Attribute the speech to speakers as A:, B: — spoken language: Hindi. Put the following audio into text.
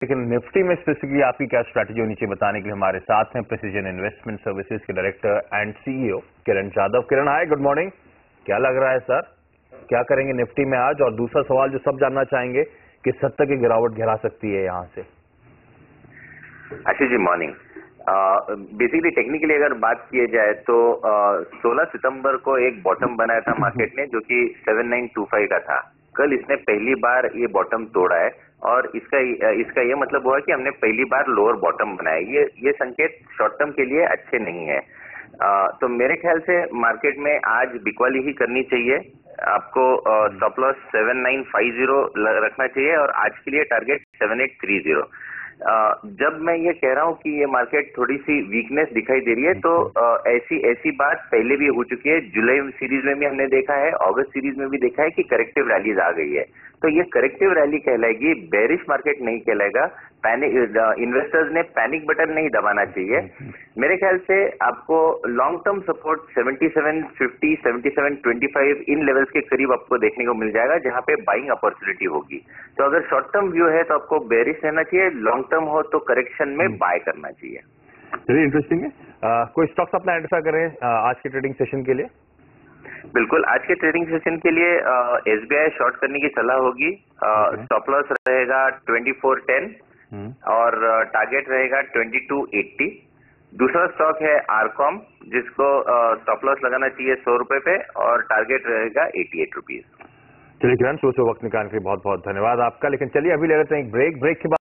A: लेकिन निफ्टी में स्पेसिफिकली आपकी क्या स्ट्रैटेजी होनी चाहिए बताने के लिए हमारे साथ हैं प्रिसीजन इन्वेस्टमेंट सर्विसेज के director and CEO Kiran Jadhav. Kiran, hi, good morning. क्या लग रहा है सर, क्या करेंगे निफ्टी में आज? और दूसरा सवाल जो सब जानना चाहेंगे, किस हद तक की गिरावट गिरा सकती है यहाँ से?
B: Ashish ji, morning. Basically technically अगर बात किए जाए तो 16 सितंबर को एक बॉटम बनाया था मार्केट ने, जो कि 7925 का था। कल इसने पहली बार ये बॉटम तोड़ा है और इसका ये मतलब हुआ कि हमने पहली बार लोअर बॉटम बनाया। ये संकेत शॉर्ट टर्म के लिए अच्छे नहीं है। तो मेरे ख्याल से मार्केट में आज बिकवाली ही करनी चाहिए। आपको स्टॉप लॉस 7950 रखना चाहिए और आज के लिए टारगेट 7830। जब मैं ये कह रहा हूं कि ये मार्केट थोड़ी सी वीकनेस दिखाई दे रही है, तो ऐसी बात पहले भी हो चुकी है। जुलाई सीरीज में भी हमने देखा है, अगस्त सीरीज में भी देखा है कि करेक्टिव रैलीज आ गई है। तो ये करेक्टिव रैली कहलाएगी, बेरिश मार्केट नहीं कहलाएगा। इन्वेस्टर्स ने पैनिक बटन नहीं दबाना चाहिए। मेरे ख्याल से आपको लॉन्ग टर्म सपोर्ट 7750, 7725 इन लेवल्स के करीब आपको देखने को मिल जाएगा, जहां पे बाइंग अपॉर्चुनिटी होगी। तो अगर शॉर्ट टर्म व्यू है तो आपको बेरिश रहना चाहिए, लॉन्ग टर्म हो तो करेक्शन में बाय करना चाहिए।
A: चलिए, इंटरेस्टिंग है। कोई स्टॉक्स अपना आइडेंटिफाई करें आज के ट्रेडिंग सेशन के लिए?
B: बिल्कुल, आज के ट्रेडिंग सेशन के लिए एसबीआई शॉर्ट करने की सलाह होगी। स्टॉप लॉस रहेगा 2410 और टारगेट रहेगा 2280। दूसरा स्टॉक है आरकॉम, जिसको स्टॉप लॉस लगाना चाहिए 100 रुपए पे और टारगेट रहेगा 88 रुपीज।
A: चलिए किरण, सोचो वक्त निकालने के लिए बहुत बहुत धन्यवाद आपका। लेकिन चलिए अभी ले लेते हैं एक ब्रेक के बाद